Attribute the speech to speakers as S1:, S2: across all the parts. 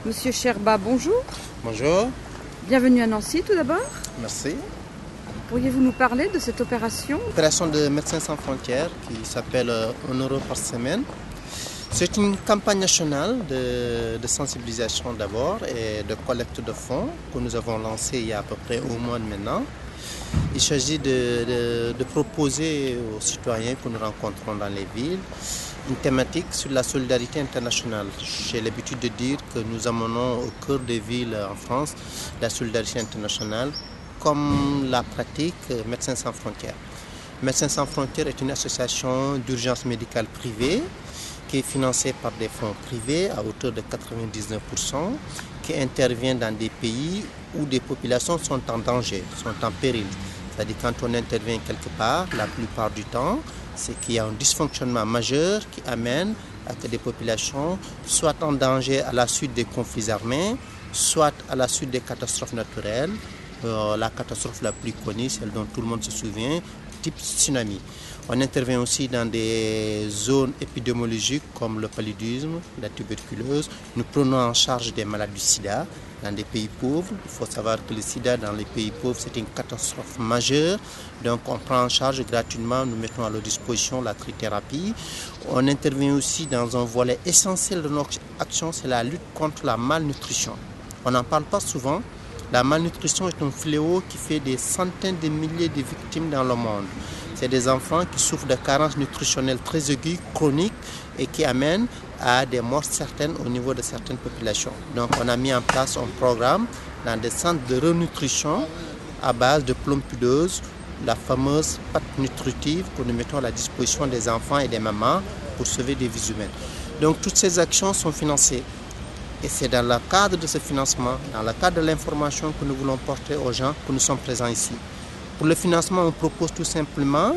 S1: Monsieur Sherba, bonjour.
S2: Bonjour.
S1: Bienvenue à Nancy tout d'abord.
S2: Merci.
S1: Pourriez-vous nous parler de cette opération?
S2: L'opération de Médecins sans frontières qui s'appelle 1 euro par semaine. C'est une campagne nationale de sensibilisation d'abord et de collecte de fonds que nous avons lancée il y a à peu près un mois maintenant. Il s'agit de proposer aux citoyens que nous rencontrons dans les villes une thématique sur la solidarité internationale. J'ai l'habitude de dire que nous amenons au cœur des villes en France la solidarité internationale comme la pratique Médecins sans frontières. Médecins sans frontières est une association d'urgence médicale privée qui est financée par des fonds privés à hauteur de 99%, qui intervient dans des pays où des populations sont en danger, sont en péril. C'est-à-dire quand on intervient quelque part, la plupart du temps, c'est qu'il y a un dysfonctionnement majeur qui amène à que des populations soient en danger à la suite des conflits armés, soit à la suite des catastrophes naturelles. La catastrophe la plus connue, celle dont tout le monde se souvient, type tsunami. On intervient aussi dans des zones épidémiologiques comme le paludisme, la tuberculose. Nous prenons en charge des malades du sida dans des pays pauvres. Il faut savoir que le sida dans les pays pauvres, c'est une catastrophe majeure. Donc on prend en charge gratuitement, nous mettons à leur disposition la trithérapie. On intervient aussi dans un volet essentiel de notre action, c'est la lutte contre la malnutrition. On n'en parle pas souvent. La malnutrition est un fléau qui fait des centaines de milliers de victimes dans le monde. C'est des enfants qui souffrent de carences nutritionnelles très aiguës, chroniques et qui amènent à des morts certaines au niveau de certaines populations. Donc on a mis en place un programme dans des centres de renutrition à base de pompidose, la fameuse pâte nutritive que nous mettons à la disposition des enfants et des mamans pour sauver des vies humaines. Donc toutes ces actions sont financées. Et c'est dans le cadre de ce financement, dans le cadre de l'information que nous voulons porter aux gens que nous sommes présents ici. Pour le financement, on propose tout simplement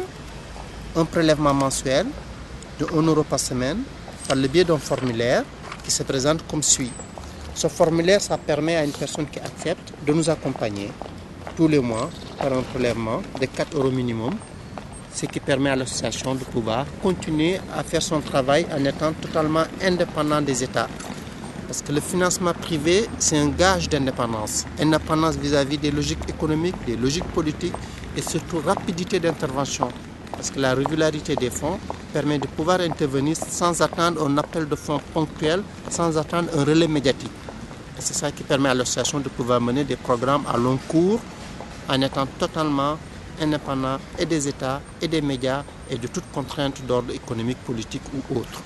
S2: un prélèvement mensuel de 1 euro par semaine par le biais d'un formulaire qui se présente comme suit. Ce formulaire, ça permet à une personne qui accepte de nous accompagner tous les mois par un prélèvement de 4 euros minimum, ce qui permet à l'association de pouvoir continuer à faire son travail en étant totalement indépendant des États. Parce que le financement privé, c'est un gage d'indépendance. Indépendance vis-à-vis des logiques économiques, des logiques politiques et surtout rapidité d'intervention. Parce que la régularité des fonds permet de pouvoir intervenir sans attendre un appel de fonds ponctuel, sans attendre un relais médiatique. Et c'est ça qui permet à l'association de pouvoir mener des programmes à long cours en étant totalement indépendant et des États et des médias et de toute contrainte d'ordre économique, politique ou autre.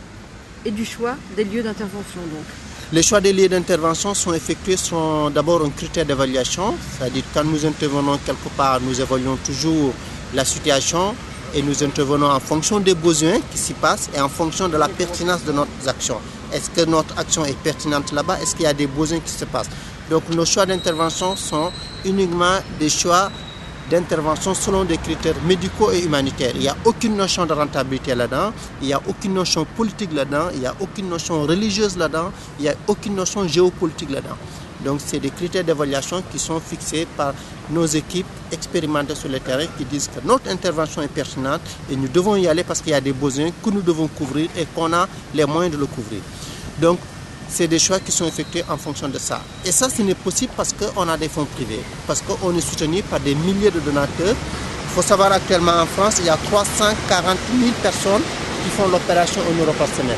S1: Et du choix des lieux d'intervention donc?
S2: Les choix des lieux d'intervention sont effectués sur d'abord un critère d'évaluation, c'est-à-dire quand nous intervenons quelque part, nous évaluons toujours la situation et nous intervenons en fonction des besoins qui s'y passent et en fonction de la pertinence de notre action. Est-ce que notre action est pertinente là-bas? Est-ce qu'il y a des besoins qui se passent? Donc nos choix d'intervention sont uniquement des choix d'intervention selon des critères médicaux et humanitaires. Il n'y a aucune notion de rentabilité là-dedans, il n'y a aucune notion politique là-dedans, il n'y a aucune notion religieuse là-dedans, il n'y a aucune notion géopolitique là-dedans. Donc c'est des critères d'évaluation qui sont fixés par nos équipes expérimentées sur le terrain qui disent que notre intervention est pertinente et nous devons y aller parce qu'il y a des besoins que nous devons couvrir et qu'on a les moyens de le couvrir. Donc c'est des choix qui sont effectués en fonction de ça. Et ça, ce n'est possible parce qu'on a des fonds privés, parce qu'on est soutenu par des milliers de donateurs. Il faut savoir actuellement en France, il y a 340 000 personnes qui font l'opération 1 euro par semaine.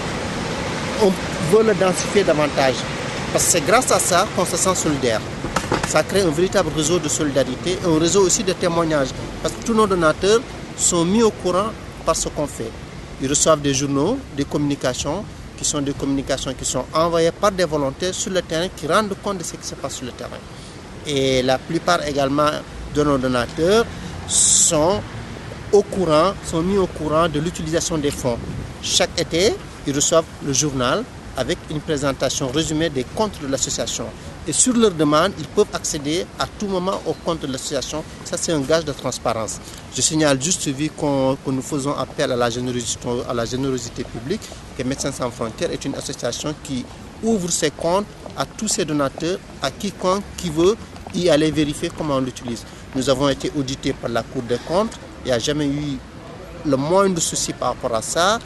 S2: On veut le densifier davantage, parce que c'est grâce à ça qu'on se sent solidaire. Ça crée un véritable réseau de solidarité et un réseau aussi de témoignages, parce que tous nos donateurs sont mis au courant par ce qu'on fait. Ils reçoivent des journaux, des communications, qui sont des communications qui sont envoyées par des volontaires sur le terrain qui rendent compte de ce qui se passe sur le terrain. Et la plupart également de nos donateurs sont mis au courant de l'utilisation des fonds. Chaque été, ils reçoivent le journal avec une présentation résumée des comptes de l'association. Et sur leur demande, ils peuvent accéder à tout moment au compte de l'association. Ça, c'est un gage de transparence. Je signale juste, vu que nous faisons appel à la générosité publique, que Médecins sans frontières est une association qui ouvre ses comptes à tous ses donateurs, à quiconque qui veut y aller vérifier comment on l'utilise. Nous avons été audités par la Cour des comptes. Il n'y a jamais eu le moindre souci par rapport à ça.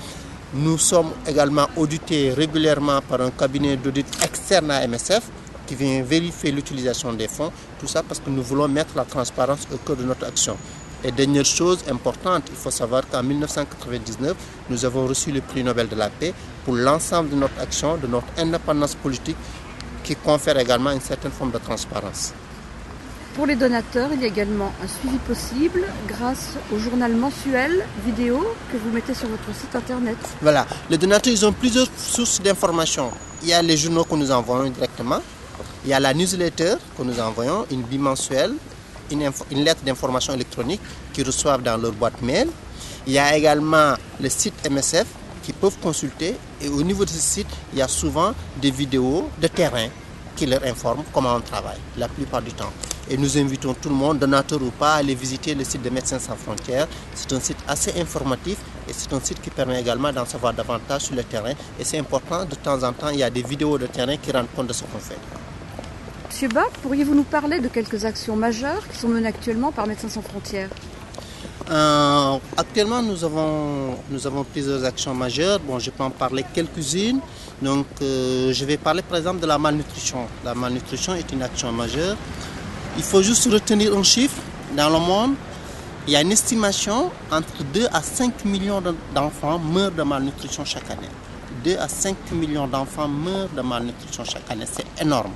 S2: Nous sommes également audités régulièrement par un cabinet d'audit externe à MSF qui vient vérifier l'utilisation des fonds. Tout ça parce que nous voulons mettre la transparence au cœur de notre action. Et dernière chose importante, il faut savoir qu'en 1999, nous avons reçu le prix Nobel de la paix pour l'ensemble de notre action, de notre indépendance politique qui confère également une certaine forme de transparence.
S1: Pour les donateurs, il y a également un suivi possible grâce au journal mensuel vidéo que vous mettez sur votre site internet.
S2: Voilà, les donateurs ils ont plusieurs sources d'informations. Il y a les journaux que nous envoyons directement, il y a la newsletter que nous envoyons, une bimensuelle, une lettre d'information électronique qu'ils reçoivent dans leur boîte mail. Il y a également le site MSF qu'ils peuvent consulter et au niveau de ce site, il y a souvent des vidéos de terrain qui leur informent comment on travaille la plupart du temps. Et nous invitons tout le monde, donateur ou pas, à aller visiter le site de Médecins sans frontières. C'est un site assez informatif et c'est un site qui permet également d'en savoir davantage sur le terrain. Et c'est important, de temps en temps, il y a des vidéos de terrain qui rendent compte de ce qu'on fait.
S1: Monsieur Ba, pourriez-vous nous parler de quelques actions majeures qui sont menées actuellement par Médecins sans frontières?
S2: Actuellement, nous avons plusieurs actions majeures. Bon, je peux en parler quelques-unes. Donc, je vais parler par exemple de la malnutrition. La malnutrition est une action majeure. Il faut juste retenir un chiffre. Dans le monde, il y a une estimation entre 2 à 5 millions d'enfants meurent de malnutrition chaque année. 2 à 5 millions d'enfants meurent de malnutrition chaque année. C'est énorme.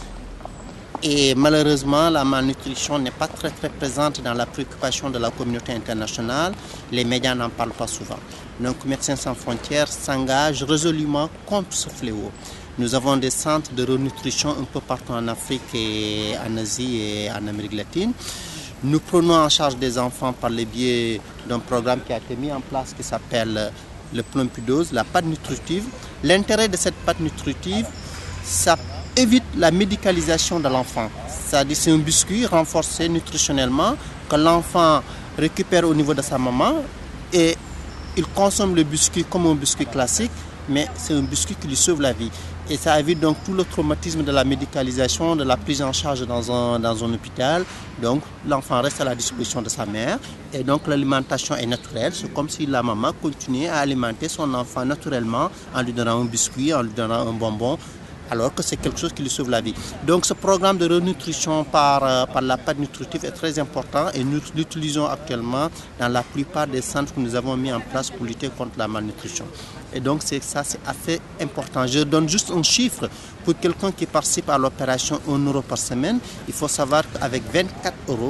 S2: Et malheureusement, la malnutrition n'est pas très présente dans la préoccupation de la communauté internationale. Les médias n'en parlent pas souvent. Donc, Médecins sans frontières s'engage résolument contre ce fléau. Nous avons des centres de renutrition un peu partout en Afrique et en Asie et en Amérique latine. Nous prenons en charge des enfants par le biais d'un programme qui a été mis en place qui s'appelle le Plumpidose, la pâte nutritive. L'intérêt de cette pâte nutritive, ça évite la médicalisation de l'enfant. C'est-à-dire c'est un biscuit renforcé nutritionnellement que l'enfant récupère au niveau de sa maman et il consomme le biscuit comme un biscuit classique, mais c'est un biscuit qui lui sauve la vie. Et ça évite donc tout le traumatisme de la médicalisation, de la prise en charge dans un hôpital. Donc l'enfant reste à la disposition de sa mère et donc l'alimentation est naturelle. C'est comme si la maman continuait à alimenter son enfant naturellement en lui donnant un biscuit, en lui donnant un bonbon, alors que c'est quelque chose qui lui sauve la vie. Donc ce programme de renutrition par la pâte nutritive est très important et nous l'utilisons actuellement dans la plupart des centres que nous avons mis en place pour lutter contre la malnutrition. Et donc c'est assez important. Je donne juste un chiffre. Pour quelqu'un qui participe à l'opération 1 euro par semaine, il faut savoir qu'avec 24 euros,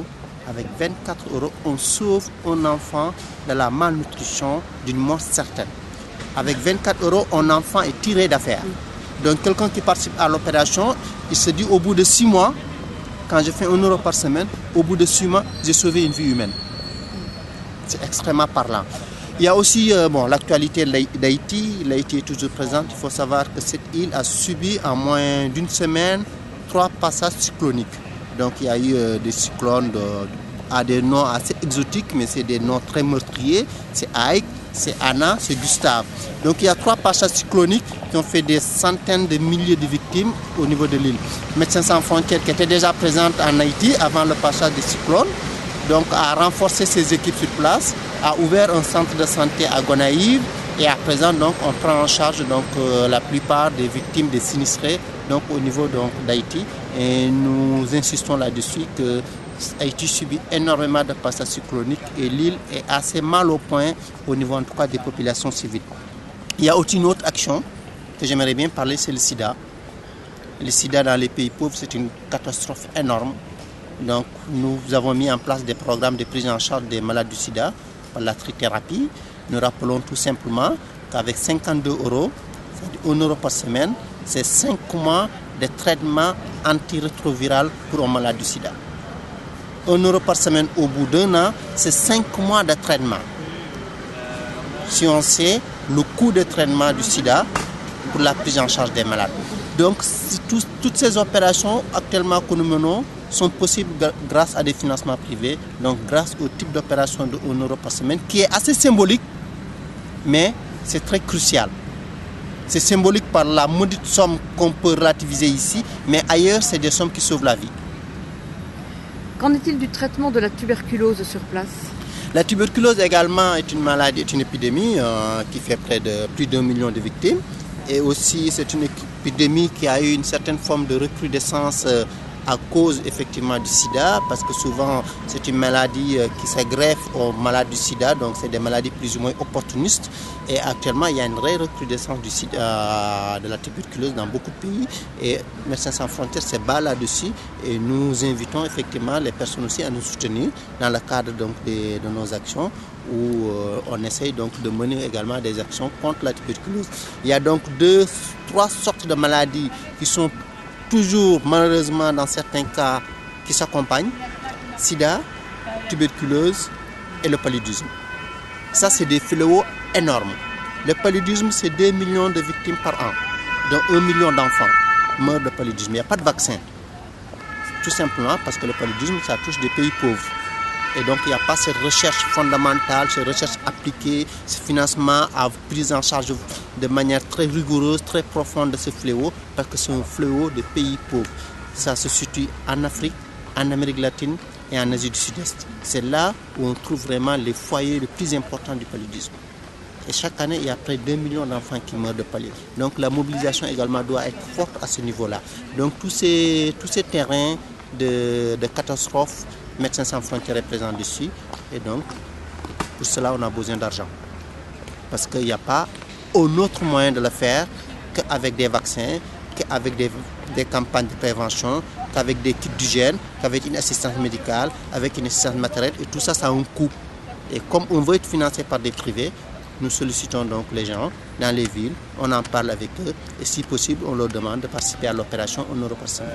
S2: on sauve un enfant de la malnutrition d'une mort certaine. Avec 24 euros, un enfant est tiré d'affaire. Donc quelqu'un qui participe à l'opération, il se dit au bout de 6 mois, quand je fais 1 euro par semaine, au bout de 6 mois, j'ai sauvé une vie humaine. C'est extrêmement parlant. Il y a aussi l'actualité d'Haïti. L'Haïti est toujours présente. Il faut savoir que cette île a subi en moins d'une semaine 3 passages cycloniques. Donc il y a eu des cyclones à des noms assez exotiques, mais c'est des noms très meurtriers. C'est Aïk, c'est Anna, c'est Gustave. Donc il y a 3 passages cycloniques qui ont fait des centaines de milliers de victimes au niveau de l'île. Médecins sans frontières qui était déjà présente en Haïti avant le passage des cyclones, donc a renforcé ses équipes sur place, a ouvert un centre de santé à Gonaïves et à présent donc on prend en charge la plupart des victimes des sinistrés donc au niveau d'Haïti et nous insistons là-dessus que Haïti subit énormément de passages cycloniques et l'île est assez mal au point au niveau en tout cas des populations civiles. Il y a aussi une autre action que j'aimerais bien parler, c'est le sida. Le sida dans les pays pauvres, c'est une catastrophe énorme. Donc nous avons mis en place des programmes de prise en charge des malades du sida par la trithérapie. Nous rappelons tout simplement qu'avec 52 euros, c'est-à-dire 1 euro par semaine, c'est 5 mois de traitement antirétroviral pour un malade du sida. 1 euro par semaine au bout d'un an, c'est 5 mois de traitement. Si on sait le coût de traitement du sida pour la prise en charge des malades. Donc toutes ces opérations actuellement que nous menons sont possibles grâce à des financements privés, donc grâce au type d'opération de 1 euro par semaine qui est assez symbolique, mais c'est très crucial. C'est symbolique par la maudite somme qu'on peut relativiser ici, mais ailleurs c'est des sommes qui sauvent la vie.
S1: Qu'en est-il du traitement de la tuberculose sur place ?
S2: La tuberculose également est une maladie, est une épidémie qui fait près de plus d'1 million de victimes. Et aussi c'est une épidémie qui a eu une certaine forme de recrudescence à cause effectivement du sida, parce que souvent c'est une maladie qui s'agreffe aux maladies du sida, donc c'est des maladies plus ou moins opportunistes. Et actuellement il y a une vraie recrudescence du sida, de la tuberculose dans beaucoup de pays, et Médecins sans frontières se bat là-dessus, et nous invitons effectivement les personnes aussi à nous soutenir dans le cadre donc de nos actions, où on essaye donc de mener également des actions contre la tuberculose. Il y a donc 3 sortes de maladies qui sont toujours malheureusement dans certains cas qui s'accompagnent: sida, tuberculose et le paludisme. Ça c'est des fléaux énormes. Le paludisme, c'est 2 millions de victimes par an, dont 1 million d'enfants meurent de paludisme. Il n'y a pas de vaccin, tout simplement parce que le paludisme, ça touche des pays pauvres. Et donc il n'y a pas cette recherche fondamentale, cette recherche appliquée, ce financement à prise en charge de manière très rigoureuse, très profonde de ce fléau, parce que c'est un fléau des pays pauvres. Ça se situe en Afrique, en Amérique latine et en Asie du Sud-Est. C'est là où on trouve vraiment les foyers les plus importants du paludisme. Et chaque année, il y a près de 2 millions d'enfants qui meurent de paludisme. Donc la mobilisation également doit être forte à ce niveau-là. Donc tous ces terrains de catastrophes, Médecins sans frontières est présent dessus, et donc pour cela on a besoin d'argent. Parce qu'il n'y a pas un autre moyen de le faire qu'avec des vaccins, qu'avec des campagnes de prévention, qu'avec des kits d'hygiène, qu'avec une assistance médicale, avec une assistance matérielle, et tout ça, ça a un coût. Et comme on veut être financé par des privés, nous sollicitons donc les gens dans les villes, on en parle avec eux, et si possible on leur demande de participer à l'opération 1 euro par semaine.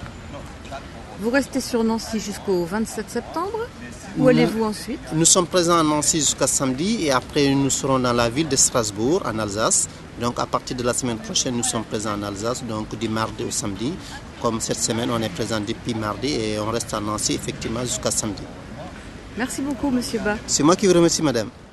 S1: Vous restez sur Nancy jusqu'au 27 septembre. Où allez-vous ensuite?
S2: Nous sommes présents à Nancy jusqu'à samedi, et après nous serons dans la ville de Strasbourg, en Alsace. Donc à partir de la semaine prochaine, nous sommes présents en Alsace, donc du mardi au samedi. Comme cette semaine, on est présent depuis mardi et on reste à Nancy effectivement jusqu'à samedi.
S1: Merci beaucoup, Monsieur Ba.
S2: C'est moi qui vous remercie, madame.